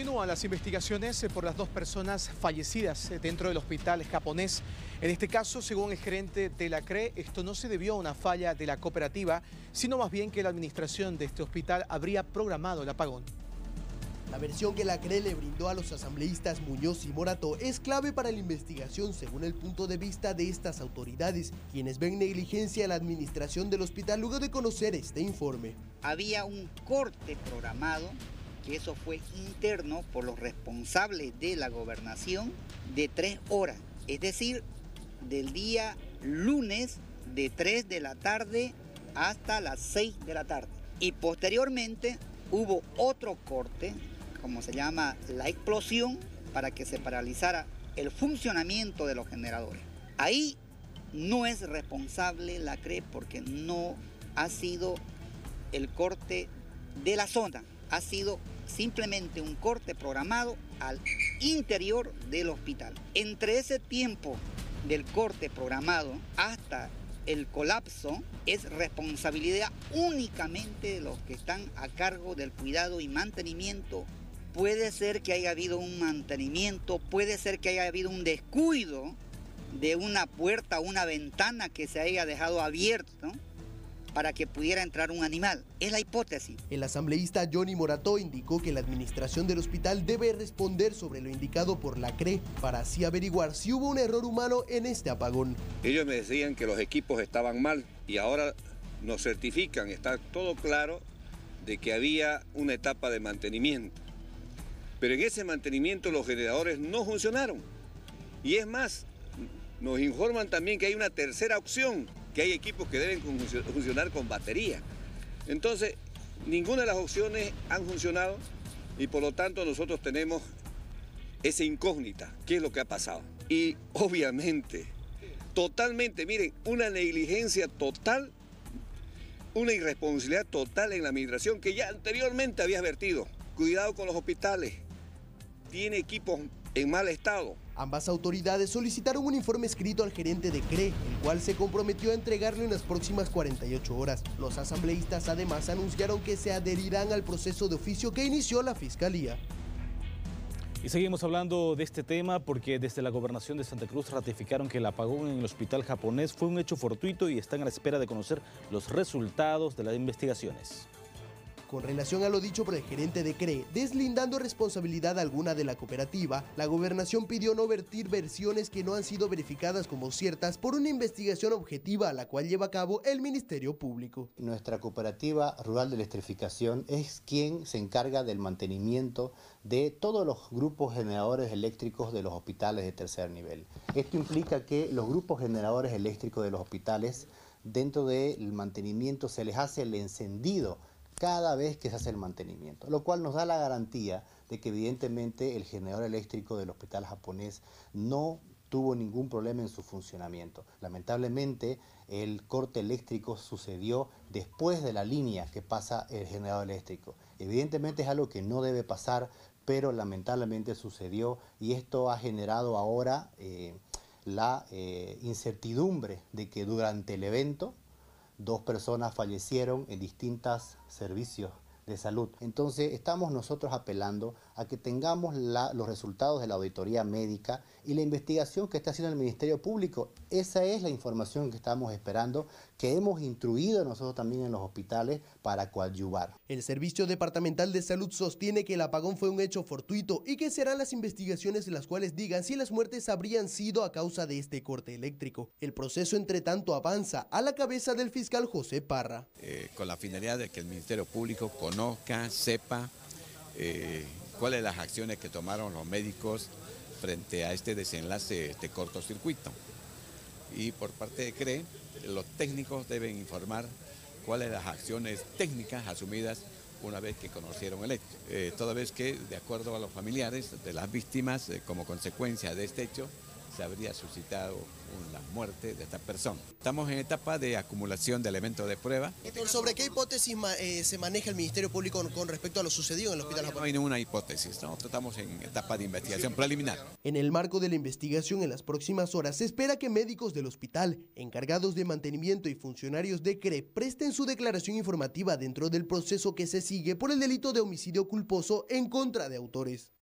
Continúan las investigaciones por las 2 personas fallecidas dentro del hospital japonés. En este caso, según el gerente de la CRE, esto no se debió a una falla de la cooperativa, sino más bien que la administración de este hospital habría programado el apagón. La versión que la CRE le brindó a los asambleístas Muñoz y Morató es clave para la investigación según el punto de vista de estas autoridades, quienes ven negligencia en la administración del hospital luego de conocer este informe. Había un corte programado, que eso fue interno por los responsables de la gobernación, de 3 horas, es decir, del día lunes de 3 de la tarde hasta las 6 de la tarde. Y posteriormente hubo otro corte, como se llama la explosión, para que se paralizara el funcionamiento de los generadores. Ahí no es responsable la CRE porque no ha sido el corte de la zona, ha sido simplemente un corte programado al interior del hospital. Entre ese tiempo del corte programado hasta el colapso es responsabilidad únicamente de los que están a cargo del cuidado y mantenimiento. Puede ser que haya habido un mantenimiento, puede ser que haya habido un descuido de una puerta o una ventana que se haya dejado abierta, ¿no?, para que pudiera entrar un animal. Es la hipótesis. El asambleísta Johnny Morató indicó que la administración del hospital debe responder sobre lo indicado por la CRE para así averiguar si hubo un error humano en este apagón. Ellos me decían que los equipos estaban mal y ahora nos certifican, está todo claro de que había una etapa de mantenimiento. Pero en ese mantenimiento los generadores no funcionaron. Y es más, nos informan también que hay una tercera opción, que hay equipos que deben funcionar con batería. Entonces, ninguna de las opciones han funcionado y por lo tanto nosotros tenemos esa incógnita, ¿qué es lo que ha pasado? Y obviamente, totalmente, miren, una negligencia total, una irresponsabilidad total en la administración que ya anteriormente había advertido. Cuidado con los hospitales, tiene equipos en mal estado. Ambas autoridades solicitaron un informe escrito al gerente de CRE, el cual se comprometió a entregarlo en las próximas 48 horas. Los asambleístas además anunciaron que se adherirán al proceso de oficio que inició la Fiscalía. Y seguimos hablando de este tema porque desde la Gobernación de Santa Cruz ratificaron que el apagón en el hospital japonés fue un hecho fortuito y están a la espera de conocer los resultados de las investigaciones. Con relación a lo dicho por el gerente de CRE, deslindando responsabilidad alguna de la cooperativa, la gobernación pidió no vertir versiones que no han sido verificadas como ciertas por una investigación objetiva a la cual lleva a cabo el Ministerio Público. Nuestra cooperativa rural de electrificación es quien se encarga del mantenimiento de todos los grupos generadores eléctricos de los hospitales de tercer nivel. Esto implica que los grupos generadores eléctricos de los hospitales, dentro del mantenimiento, se les hace el encendido cada vez que se hace el mantenimiento, lo cual nos da la garantía de que evidentemente el generador eléctrico del hospital japonés no tuvo ningún problema en su funcionamiento. Lamentablemente el corte eléctrico sucedió después de la línea que pasa el generador eléctrico. Evidentemente es algo que no debe pasar, pero lamentablemente sucedió y esto ha generado ahora la incertidumbre de que durante el evento 2 personas fallecieron en distintos servicios de salud. Entonces estamos nosotros apelando a que tengamos los resultados de la auditoría médica y la investigación que está haciendo el Ministerio Público. Esa es la información que estamos esperando, que hemos instruido nosotros también en los hospitales para coadyuvar. El Servicio Departamental de Salud sostiene que el apagón fue un hecho fortuito y que serán las investigaciones las cuales digan si las muertes habrían sido a causa de este corte eléctrico. El proceso, entre tanto, avanza a la cabeza del fiscal José Parra. Con la finalidad de que el Ministerio Público conozca, sepa cuáles las acciones que tomaron los médicos frente a este desenlace de cortocircuito. Y por parte de CRE, los técnicos deben informar cuáles las acciones técnicas asumidas una vez que conocieron el hecho. Toda vez que, de acuerdo a los familiares de las víctimas, como consecuencia de este hecho, se habría suscitado la muerte de esta persona. Estamos en etapa de acumulación de elementos de prueba. ¿Sobre qué hipótesis se maneja el Ministerio Público con respecto a lo sucedido en el hospital japonés? No hay ninguna hipótesis, ¿no? Estamos en etapa de investigación preliminar. En el marco de la investigación en las próximas horas, se espera que médicos del hospital, encargados de mantenimiento y funcionarios de CRE presten su declaración informativa dentro del proceso que se sigue por el delito de homicidio culposo en contra de autores.